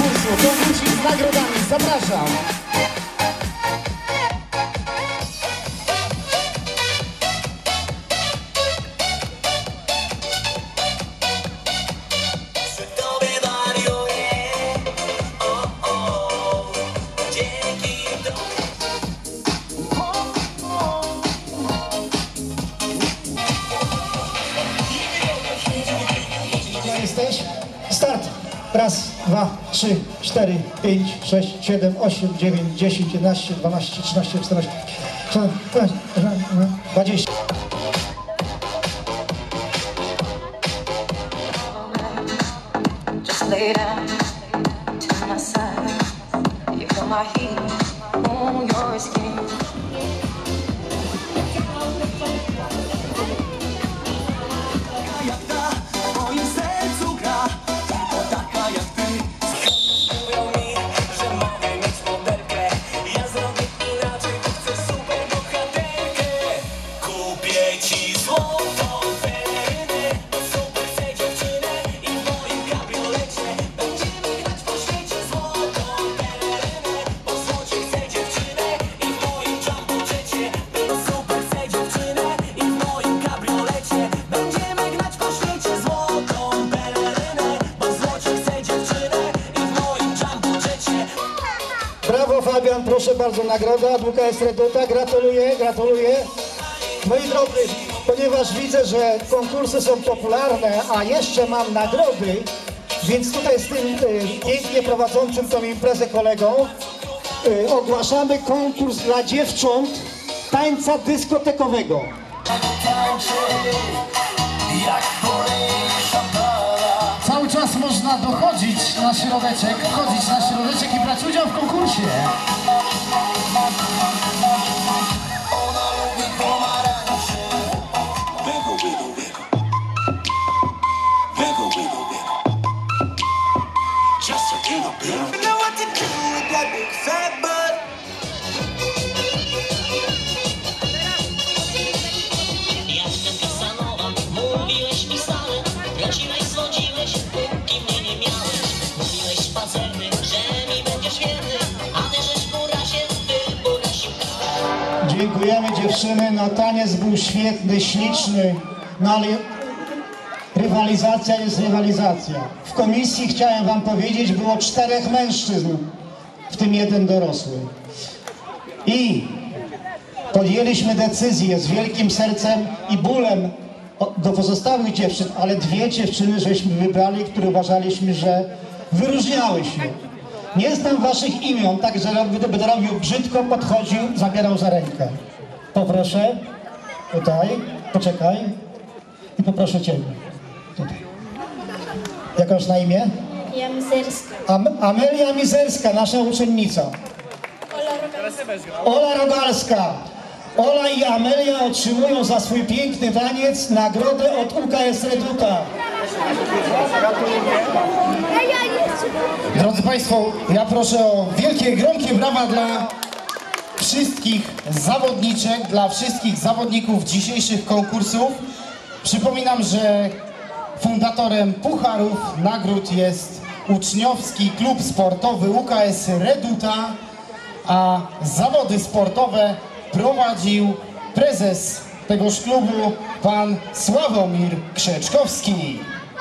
konkursu, konkursik z nagrodami. Zapraszam. Jesteś? Start! Raz, dwa, 3, 4, 5, 6, 7, 8, 9, 10, 11, 12, 13, 14, 15, 20. Just lay down to my side. You feel my heat on your skin. Brawo Fabian, proszę bardzo, nagroda od UKS Reduta, gratuluję, gratuluję. Moi drodzy, ponieważ widzę, że konkursy są popularne, a jeszcze mam nagrody, więc tutaj z tym pięknie prowadzącym tą imprezę kolegą ogłaszamy konkurs dla dziewcząt tańca dyskotekowego. Cały czas można dochodzić na środeczek, wchodzić na środeczek i brać udział w konkursie. Dziękujemy dziewczyny, no taniec był świetny, śliczny, no ale rywalizacja jest rywalizacja. W komisji, chciałem wam powiedzieć, było 4 mężczyzn, w tym 1 dorosły. I podjęliśmy decyzję z wielkim sercem i bólem do pozostałych dziewczyn, ale 2 dziewczyny żeśmy wybrali, które uważaliśmy, że wyróżniały się. Nie znam waszych imion, także będę robił brzydko, podchodził, zabierał za rękę. Poproszę, tutaj, poczekaj i poproszę ciebie. Tutaj. Jak masz na imię? Amelia Mizerska. Amelia Mizerska, nasza uczennica. Ola Rogalska. Ola i Amelia otrzymują za swój piękny taniec nagrodę od UKS Reduta. Drodzy Państwo, ja proszę o wielkie, gromkie brawa dla wszystkich zawodniczek, dla wszystkich zawodników dzisiejszych konkursów. Przypominam, że fundatorem pucharów, nagród jest uczniowski klub sportowy UKS Reduta, a zawody sportowe prowadził prezes tegoż klubu, pan Sławomir Krzeczkowski.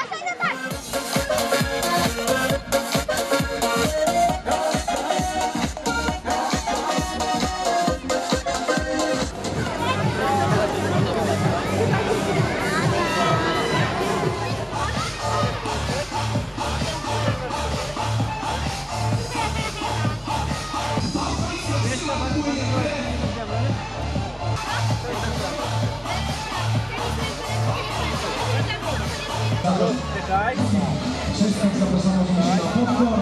Wszystkich zapraszamy na popcorn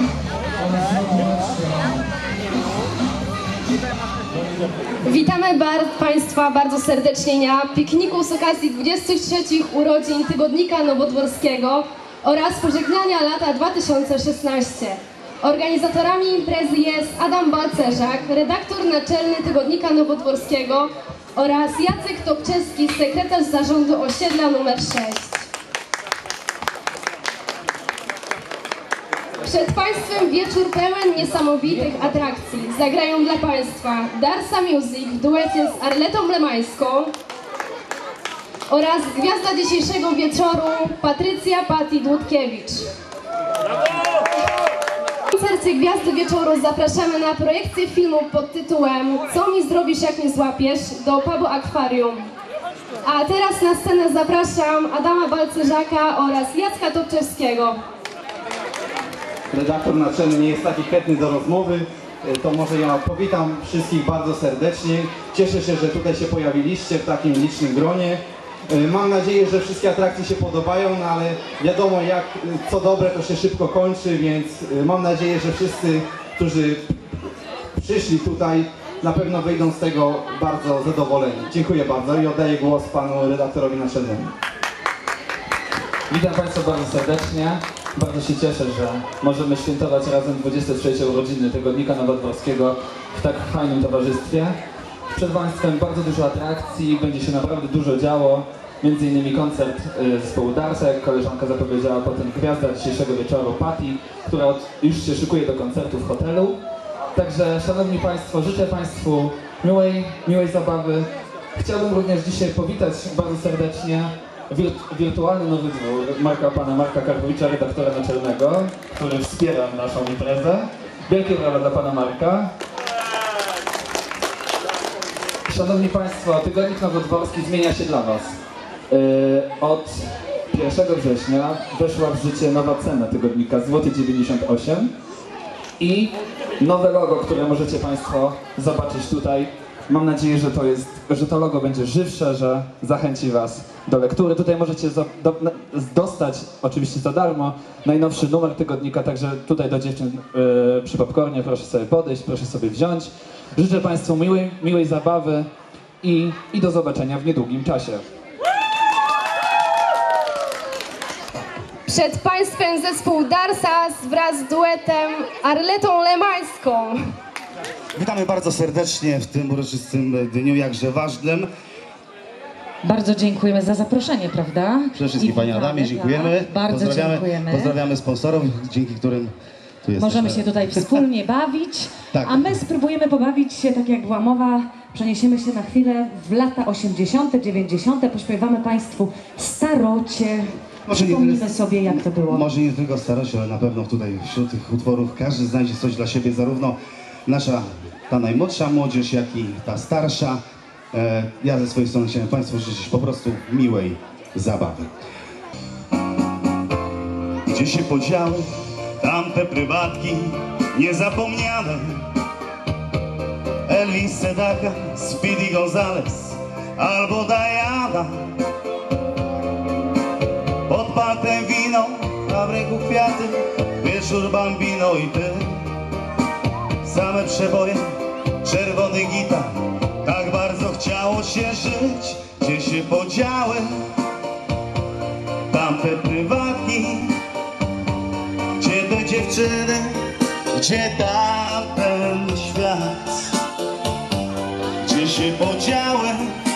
Witamy Państwa bardzo serdecznie na pikniku z okazji 23 urodzin Tygodnika Nowodworskiego oraz pożegnania lata 2016. Organizatorami imprezy jest Adam Balcerzak, redaktor naczelny Tygodnika Nowodworskiego oraz Jacek Topczewski, sekretarz zarządu osiedla nr 6. Przed Państwem wieczór pełen niesamowitych atrakcji. Zagrają dla Państwa Darsa Music w duecie z Arletą Lemańską oraz gwiazda dzisiejszego wieczoru Patrycja Patti Dłudkiewicz. W koncercie Gwiazdy Wieczoru zapraszamy na projekcję filmu pod tytułem Co mi zrobisz, jak mnie złapiesz do pubu Akwarium. A teraz na scenę zapraszam Adama Balcerzaka oraz Jacka Topczewskiego. Redaktor naczelny nie jest taki chętny do rozmowy, to może ja powitam wszystkich bardzo serdecznie. Cieszę się, że tutaj się pojawiliście w takim licznym gronie. Mam nadzieję, że wszystkie atrakcje się podobają, no ale wiadomo, co dobre to się szybko kończy, więc mam nadzieję, że wszyscy, którzy przyszli tutaj, na pewno wyjdą z tego bardzo zadowoleni. Dziękuję bardzo i oddaję głos panu redaktorowi naczelnemu. Witam Państwa bardzo serdecznie. Bardzo się cieszę, że możemy świętować razem 23 urodziny Tygodnika Nowodworskiego w tak fajnym towarzystwie. Przed Państwem bardzo dużo atrakcji, będzie się naprawdę dużo działo. Między innymi koncert zespołu Darsa, jak koleżanka zapowiedziała, potem gwiazda dzisiejszego wieczoru Patti, która już się szykuje do koncertu w hotelu. Także, Szanowni Państwo, życzę Państwu miłej zabawy. Chciałbym również dzisiaj powitać bardzo serdecznie wirtualny nowy dwór pana Marka Karpowicza, redaktora naczelnego, który wspiera naszą imprezę. Wielkie brawa dla pana Marka. Szanowni Państwo, Tygodnik Nowodworski zmienia się dla Was. Od 1 września weszła w życie nowa cena tygodnika, złoty 98 i nowe logo, które możecie Państwo zobaczyć tutaj. Mam nadzieję, że to logo będzie żywsze, że zachęci Was do lektury. Tutaj możecie dostać, oczywiście za darmo, najnowszy numer tygodnika, także tutaj do dziewczyn przy popcornie proszę sobie podejść, proszę sobie wziąć. Życzę Państwu miłej zabawy i do zobaczenia w niedługim czasie. Przed Państwem zespół Darsa wraz z duetem Arletą Lemańską. Witamy bardzo serdecznie w tym uroczystym dniu, jakże ważnym. Bardzo dziękujemy za zaproszenie, prawda? Przede wszystkim Panie Adamie, dziękujemy. Bardzo dziękujemy. Pozdrawiamy sponsorów, dzięki którym tu jesteśmy. Możemy się tutaj wspólnie bawić, Tak. a my spróbujemy pobawić się, tak jak była mowa, przeniesiemy się na chwilę w lata 80., 90., pośpiewamy Państwu Starocie. Przypomnimy sobie, jak to było. Może nie tylko starość, ale na pewno tutaj wśród tych utworów każdy znajdzie coś dla siebie, zarówno ta najmłodsza młodzież, jak i ta starsza. Ja ze swojej strony chciałem Państwu życzyć po prostu miłej zabawy. Gdzie się podziały tamte prywatki niezapomniane? Elvis Sedaka, Speedy Gonzales albo Diana. Pod paltem wino, a w ręku kwiaty, wieczór Bambino i Ty. Same przeboje, czerwony gitar, tak bardzo chciało się żyć. Gdzie się podziały tamte prywatki? Gdzie te dziewczyny, gdzie tamten świat? Gdzie się podziały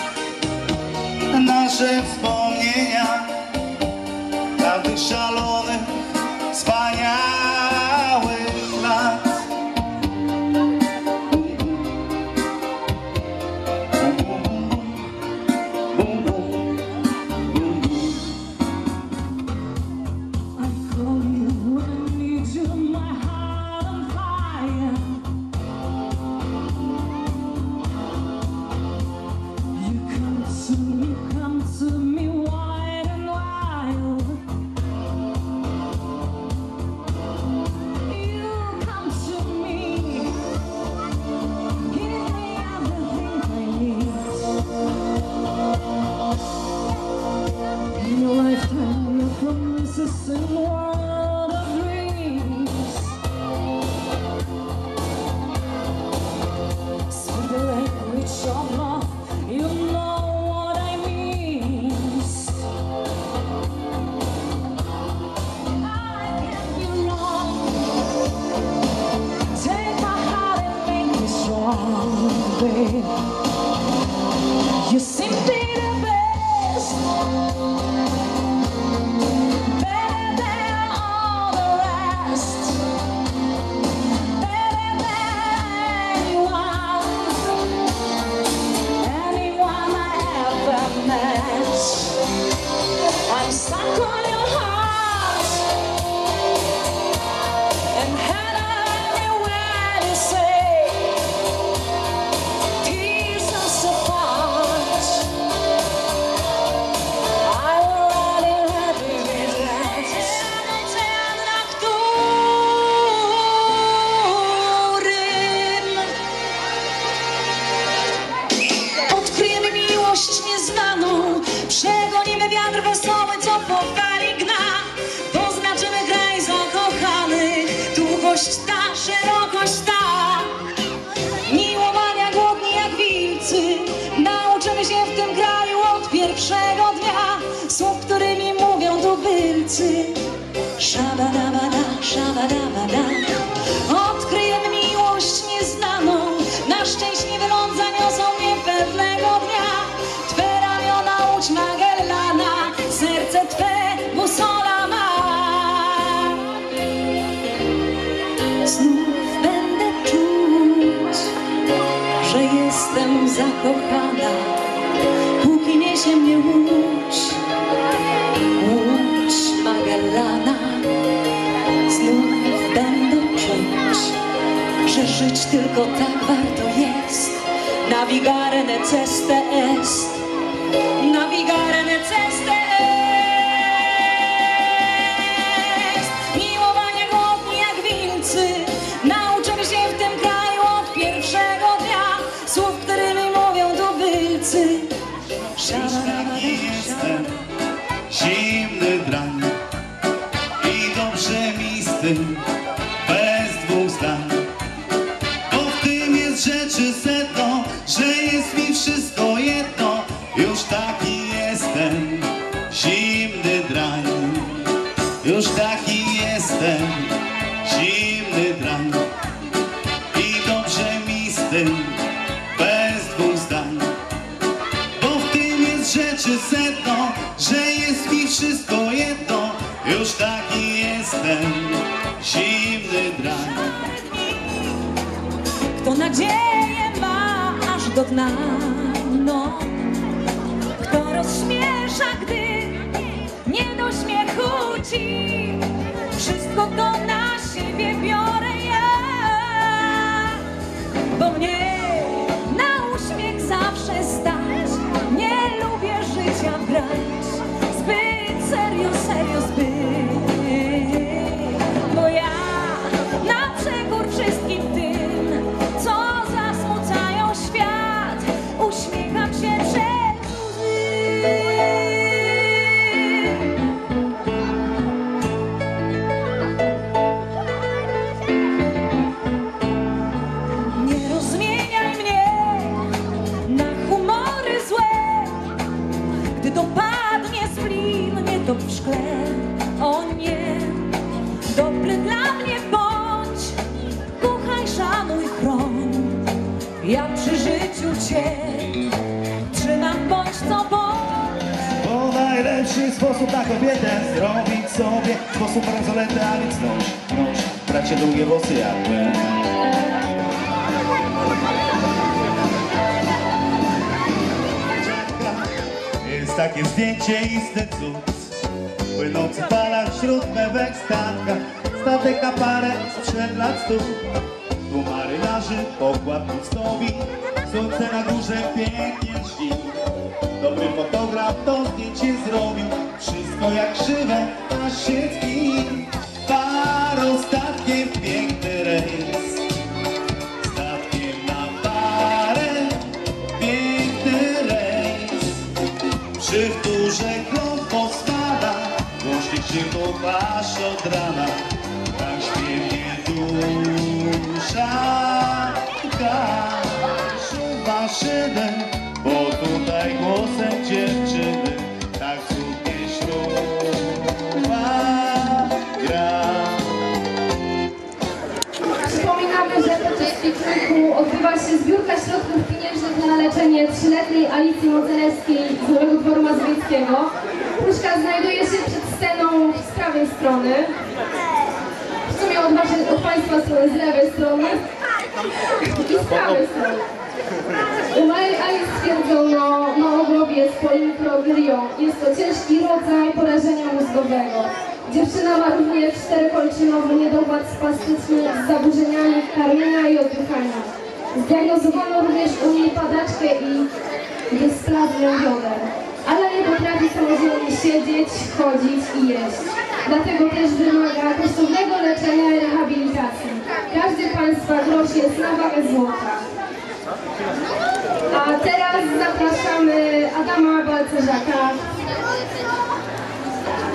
nasze wspomnienia tamtych szalonych, wspaniałych lat? You seem to be the best, better than all the rest. po fali gna. Poznaczymy kraj zakochany, długość ta, szerokość ta. Miłowania głodni jak wilcy, nauczymy się w tym kraju od pierwszego dnia. Słów, którymi mówią tubylcy. Szabadabada, szabadabada. Odkryjemy miłość nieznaną, na szczęśliwy ląd zaniosą mnie pewnego dnia. Twe ramiona łódź Magellana, serce Twe busola ma. Znów będę czuć, że jestem zakochana, póki niesie mnie łódź Magellana. Znów będę czuć, że żyć tylko tak warto jest. Navigare neceste est, navigare neceste est. Miłowania głodni jak wilcy, nauczymy się w tym kraju od pierwszego dnia. Słów, którymi mówią tubylcy. Już taki jestem, zimny drań i dobrze mi z tym, bez dwóch zdań. Bo w tym jest rzeczy sedno, że jest mi wszystko jedno. Już taki jestem, zimny drań. Już taki jestem, zimny drań i dobrze mi z tym, bez dwóch zdań. Rzeczy sedno, że jest mi wszystko jedno. Już taki jestem, zimny drań. Kto nadzieję ma aż do dna, no. Kto rozśmiesza, gdy nie do śmiechu ci. Wszystko to na siebie biorę ja, bo mnie na uśmiech zawsze stać. Nie lubię życia brać zbyt serio, serio zbyt. Bo ja na przekór wszystkim tym, co zasmucają świat, uśmiecham się przed łzy. Nie rozmieniaj mnie na humory złe. Gdy dopadnie splin, nie top w szkle, o nie. Dobry dla mnie bądź, kochaj, szanuj, chroń. Ja przy życiu Cię trzymam, bądź co bądź. Bo najlepszy sposób na kobietę zrobić sobie sposób bransoletę, a więc nóż, bracie długie włosy jakby. Jest takie zdjęcie istny cud, płynący w falach wśród mewek statka. Statek na parę sprzed lat 100. Tu marynarzy pokład pustowi, słońce na górze pięknie śni. Dobry fotograf to zdjęcie zrobił, wszystko jak żywe, aż się tli. Parostatkiem piękny rejs, statkiem na parę, piękny rejs. Przy wtórze kląt pospada, głośnik krzyków aż od rana. Tak śpiewnie dusza szum maszyny, bo tutaj głosem dziewczyny tak cudnie śruba gra. Przypominamy, że podczas pikniku odbywa się zbiórka środków pieniężnych na leczenie 3-letniej Alicji Modzelewskiej z Nowego Dworu Mazowieckiego. Puszka znajduje się przed sceną z prawej strony. W sumie od Państwa strony, z lewej strony i z prawej strony. U małej Ali stwierdzono małogłowie z polimikroglią. Jest to ciężki rodzaj porażenia mózgowego. Dziewczyna ma również czterokolczynowy niedowład spastyczny z zaburzeniami karmienia i oddychania. Zdiagnozowano również u niej padaczkę i dysplazję bioder. Ale nie potrafi samodzielnie siedzieć, chodzić i jeść. Dlatego też wymaga kosztownego leczenia i rehabilitacji. Każdy Państwa grosz jest na wagę złota. A teraz zapraszamy Adama Balcerzaka.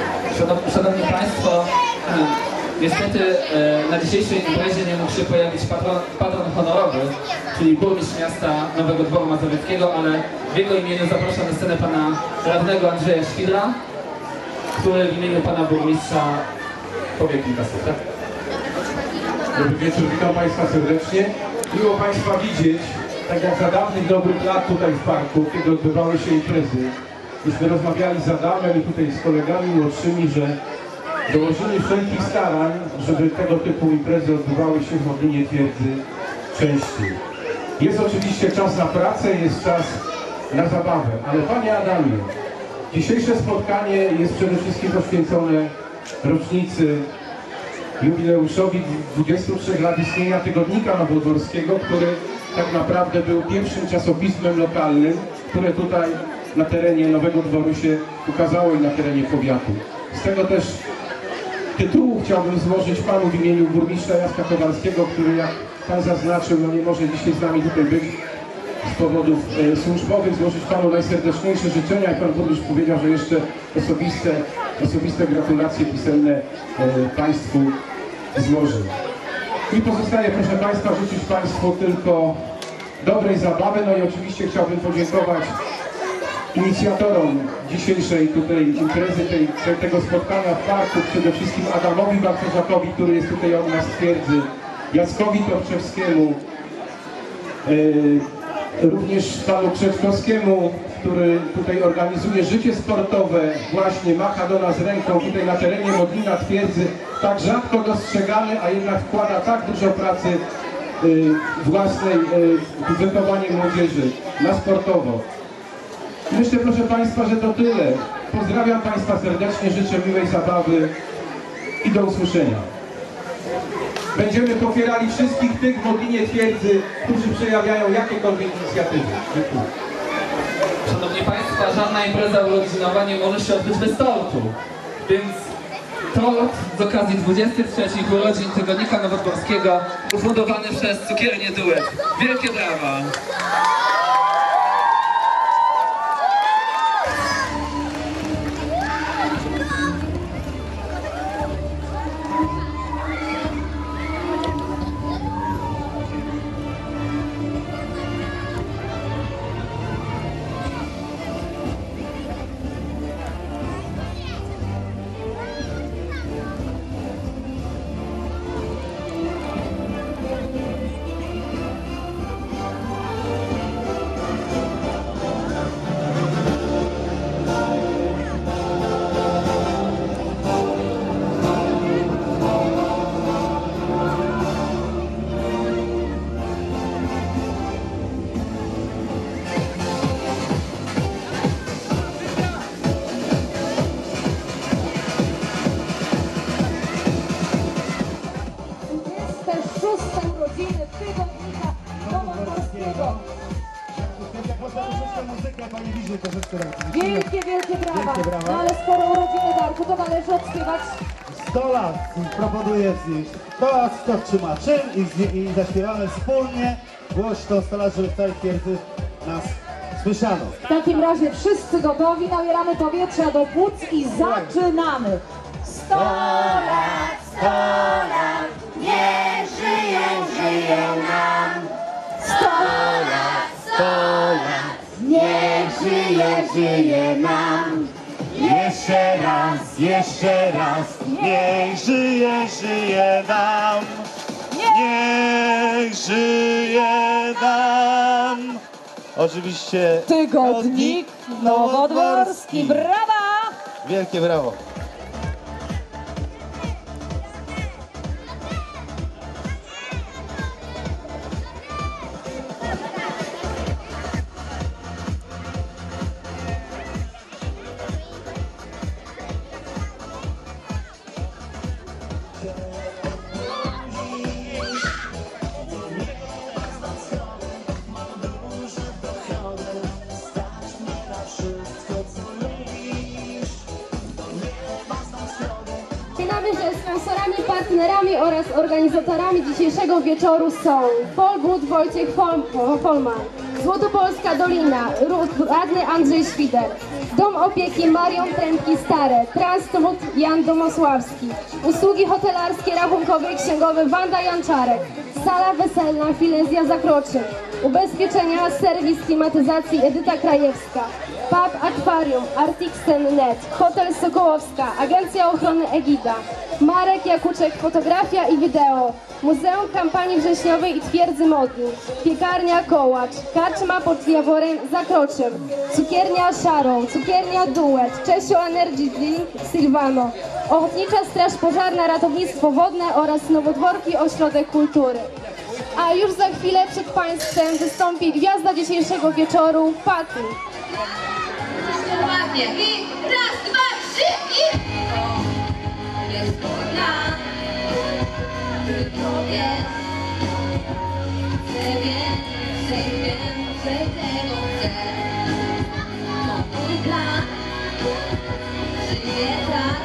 Szanowni Państwo, niestety na dzisiejszej imprezie nie mógł się pojawić patron honorowy, czyli burmistrz miasta Nowego Dworu Mazowieckiego, ale w jego imieniu zapraszam na scenę pana radnego Andrzeja Świdra, który w imieniu pana burmistrza powie kilka słów. Tak? Dobry wieczór, witam Państwa serdecznie. Miło Państwa widzieć, tak jak za dawnych dobrych lat tutaj w parku, kiedy odbywały się imprezy. Myśmy rozmawiali z Adamem i tutaj z kolegami młodszymi, że dołożyli wszelkich starań, żeby tego typu imprezy odbywały się w Modlinie Twierdzy częściej. Jest oczywiście czas na pracę, jest czas na zabawę, ale Panie Adamie, dzisiejsze spotkanie jest przede wszystkim poświęcone rocznicy, jubileuszowi 23 lat istnienia Tygodnika Nowodworskiego, który tak naprawdę był pierwszym czasopismem lokalnym, które tutaj na terenie Nowego Dworu się ukazało i na terenie powiatu. Z tego też tytułu chciałbym złożyć Panu w imieniu burmistrza Jacka Kowalskiego, który, jak Pan zaznaczył, nie może dzisiaj z nami tutaj być z powodów służbowych, złożyć Panu najserdeczniejsze życzenia. Jak Pan burmistrz powiedział, że jeszcze osobiste gratulacje pisemne Państwu złoży. I pozostaje, proszę Państwa, życzyć Państwu tylko dobrej zabawy. No i oczywiście chciałbym podziękować inicjatorom dzisiejszej tutaj imprezy, tego spotkania w parku, przede wszystkim Adamowi Bartoszakowi, który jest tutaj od nas z twierdzy, Jackowi Torczewskiemu, również panu Krzeczkowskiemu, który tutaj organizuje życie sportowe, właśnie macha do nas ręką tutaj na terenie Modlina Twierdzy, tak rzadko dostrzegany, a jednak wkłada tak dużo pracy własnej w wychowanie młodzieży na sportowo. Myślę, proszę Państwa, że to tyle. Pozdrawiam Państwa serdecznie, życzę miłej zabawy i do usłyszenia. Będziemy popierali wszystkich tych w Modlinie Twierdzy, którzy przejawiają jakiekolwiek inicjatywy. Dziękuję. Szanowni Państwo, żadna impreza urodzinowa nie może się odbyć bez tortu, więc tort z okazji 23 urodzin Tygodnika Nowodworskiego ufundowany przez Cukiernię Duet. Wielkie brawa! urodziny Tygodnika Nowodworskiego. Wielkie, wielkie brawa. No ale skoro urodziny Darku, to należy odśpiewać 100 lat proponuję znieść. 100 lat kto trzyma czym i zaśpiewamy wspólnie głośno 100 lat, żeby w całej twierdzy nas słyszano. W takim razie wszyscy gotowi, nabieramy powietrza do płuc i zaczynamy. 100 lat, 100 lat, niech żyją, żyją nam. 100 lat, 100 lat, niech żyje, żyje nam. Jeszcze raz, niech żyje, żyje nam. Niech żyje nam. Oczywiście Tygodnik Nowodworski, brawa! Wielkie brawo. Wspominamy, że sponsorami, partnerami oraz organizatorami dzisiejszego wieczoru są Polbud Wojciech Polman, Złotopolska Dolina, radny Andrzej Świder, Dom opieki Marion Trębki-Stare, Transtrud Jan Domosławski, usługi hotelarskie, rachunkowe i księgowe Wanda Janczarek, sala weselna Filezja Zakroczy, ubezpieczenia, serwis klimatyzacji Edyta Krajewska, pub Akwarium, Artixen.net, Hotel Sokołowska, Agencja Ochrony Egida, Marek Jakuczek, fotografia i wideo, Muzeum Kampanii Wrześniowej i Twierdzy Modli, Piekarnia Kołacz, Karczma pod Jaworem Zakroczym, Cukiernia Szarą, Cukiernia Duet, Czesio Energy Drink Silvano, Ochotnicza Straż Pożarna, Ratownictwo Wodne oraz Nowodworki Ośrodek Kultury. A już za chwilę przed Państwem wystąpi gwiazda dzisiejszego wieczoru, Patty. Ładnie. I raz, dwa, trzy i... Jest to plan, tylko jest. Chcę więcej tego chcę. To mój plan, żyję tak.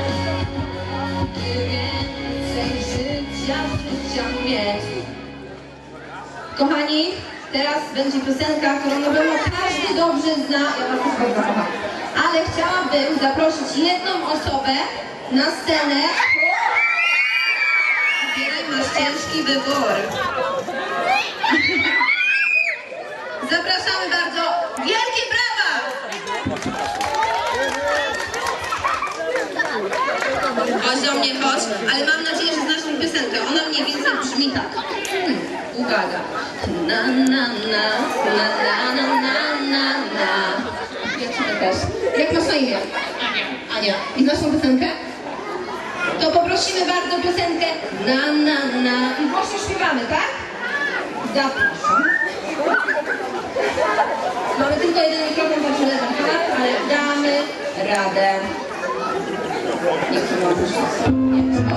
By więcej życia mieć. Kochani, teraz będzie piosenka, którą na pewno każdy dobrze zna. Ja was też bardzo kocham. Ale chciałabym zaprosić jedną osobę na scenę. Wybieraj, masz ciężki wybór. Zapraszamy bardzo. Wielkie brawa! Chodź do mnie, chodź. Ale mam nadzieję, że znasz tę piosenkę. Ona mniej więcej brzmi tak. Uwaga. Na na na na na na na na na. Ja też. Jak masz na imię? Ania. Ania. I znasz tą piosenkę? To poprosimy bardzo piosenkę na na na. I właśnie śpiewamy, tak? Zapraszam. Mamy tylko jeden mikrofon, także lewy, tak? Ale damy radę. Nie chcę wam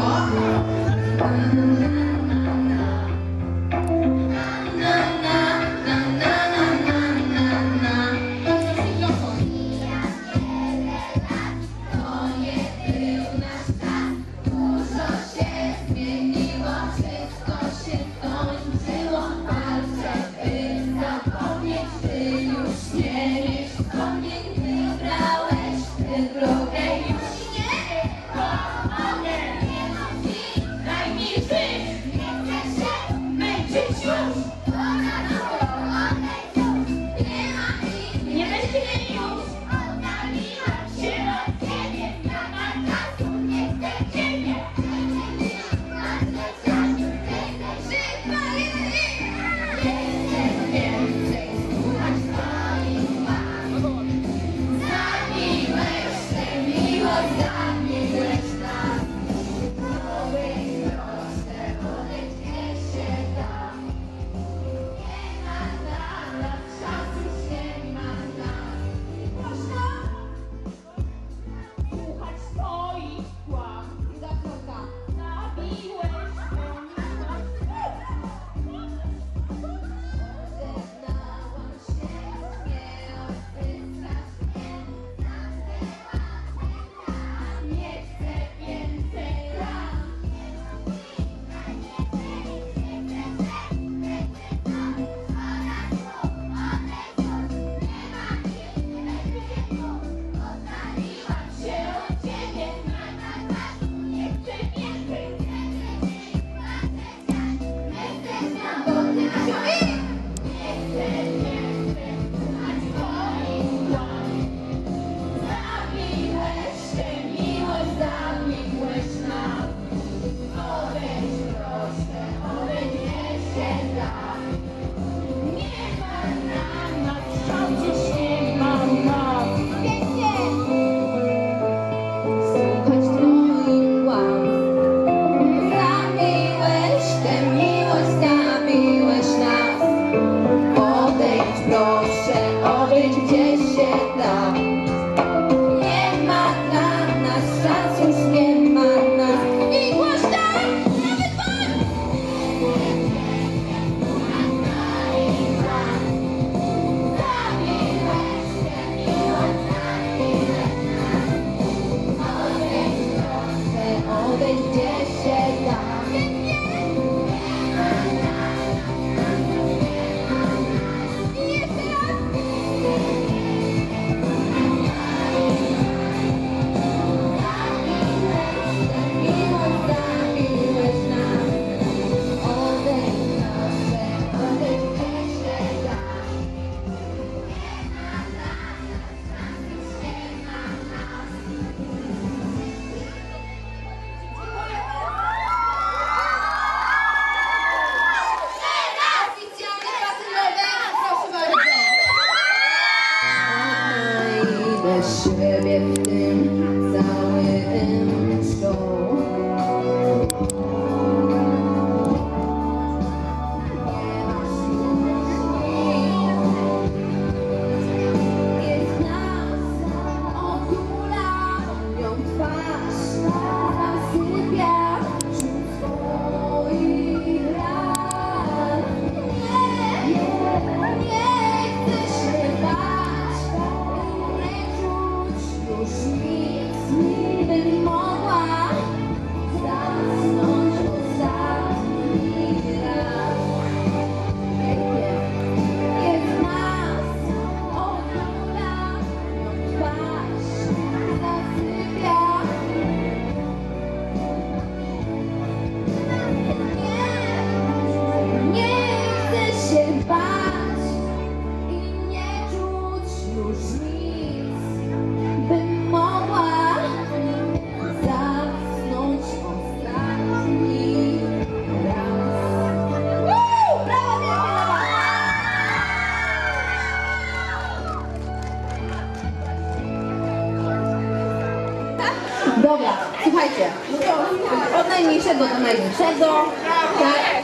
najmniejszego do największego. Tak?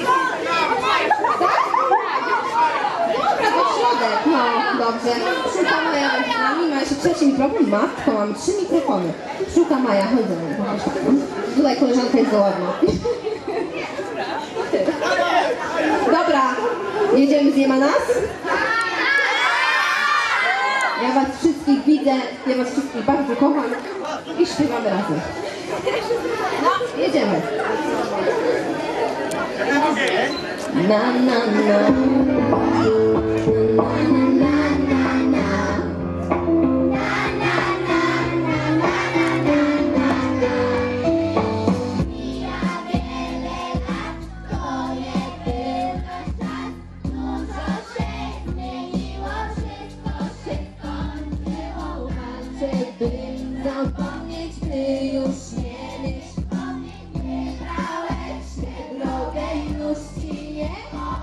Dobra, to środek. No, dobrze. Szuka Maja z nami. Ma jeszcze trzeci mikrofon. Matko, mamy 3 mikrofony. Szuka Maja, chodź za mną. Tutaj koleżanka jest gołodna. Dobra, jedziemy z Nie ma nas? Ja was wszystkich widzę, ja was wszystkich bardzo kocham i śpiewamy razem. No, jedziemy. Na na na. Zapomnieć, by już nie mieć. Wybrałeś tę drogę i już ci nie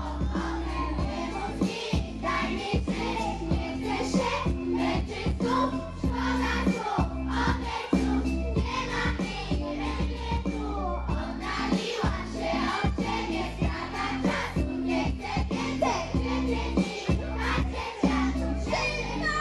daj mi żyć, nie chcę się męczyć znów. Szkoda tu, odejdź już, nie ma mi, ręcznie tu. Oddaliła się od ciebie, strata czasu, nie chcę więcej, więcej macie czasu. Wszyscy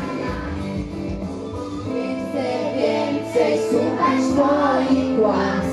słuchać twoich kłamstw.